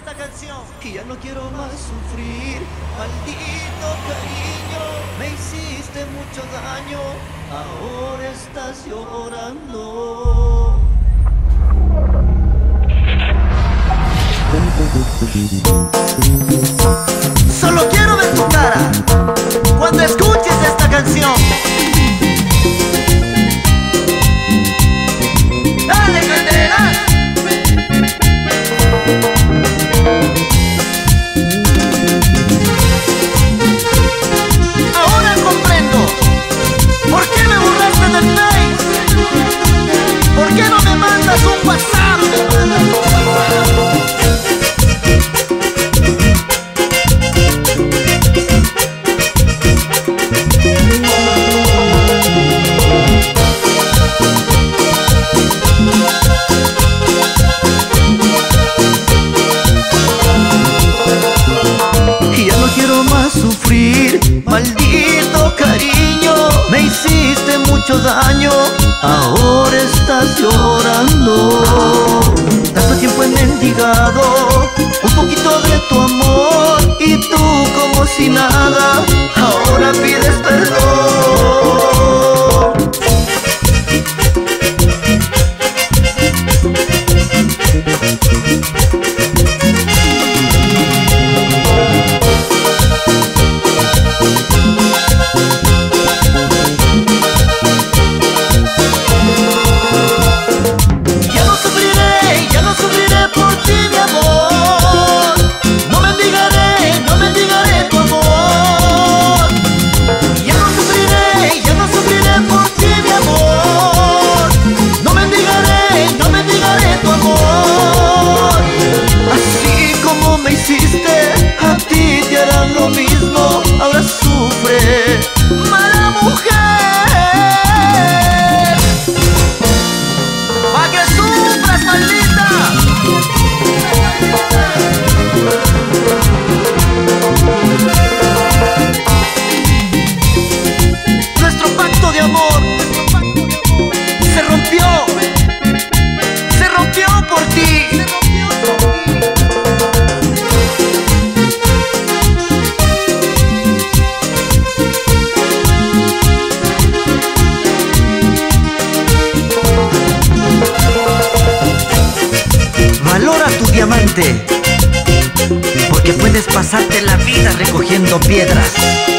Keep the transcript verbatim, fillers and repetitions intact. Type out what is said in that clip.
esta canción. Y ya no quiero más sufrir, maldito cariño. Me hiciste mucho daño, ahora estás llorando. Solo quiero ver tu cara cuando escuches esta canción. ¡Dale, Candela! Ahora comprendo por qué me borraste del Face. ¿Por qué no me mandas un WhatsApp? Maldito cariño, me hiciste mucho daño, ahora estás llorando. Tanto tiempo he mendigado un poquito de tu amor y tú como si nada, ahora pides perdón. A ti te harán lo mismo, ahora sufre, mala mujer. Pa' que sufras, maldita. Nuestro pacto de amor se rompió, se rompió por ti. Valora tu diamante, porque puedes pasarte la vida recogiendo piedras.